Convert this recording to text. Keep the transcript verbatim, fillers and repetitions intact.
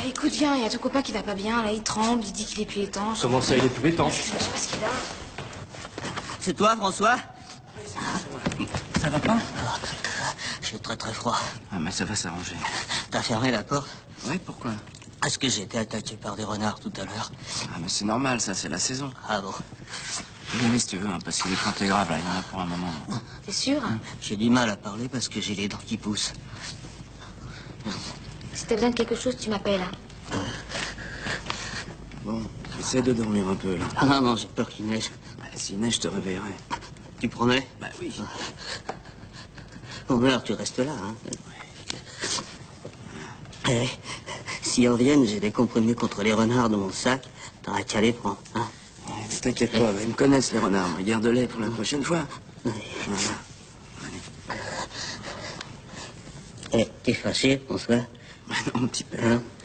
écoute, viens, il y a ton copain qui va pas bien, là, il tremble, il dit qu'il est plus étanche. Comment ça, il est plus étanche? Je sais pas ce qu'il a. C'est toi, François? Ça va pas? J'ai très très froid. Ah, mais ça va s'arranger. T'as fermé la porte? Ouais, pourquoi? Est-ce que j'ai été attaqué par des renards tout à l'heure? Ah, mais c'est normal, ça, c'est la saison. Ah bon? Viens, si tu veux, hein, parce qu'il est planté grave, là, il y en a pour un moment. T'es sûr? J'ai du mal à parler parce que j'ai les dents qui poussent. Si t'as besoin de quelque chose, tu m'appelles. Bon, essaie de dormir un peu, là. Ah non, non, j'ai peur qu'il neige. Bah, s'il neige, je te réveillerai. Tu promets? Bah oui. Bon, alors tu restes là, hein? Eh, si en viennent, j'ai des comprimés contre les renards dans mon sac. T'auras qu'à les prendre, hein? Ouais, t'inquiète pas, bah, ils me connaissent, les renards. Garde-les pour la prochaine fois. Oui. Voilà. Eh, t'es fâché, François? Bah non, mon petit père. Hein?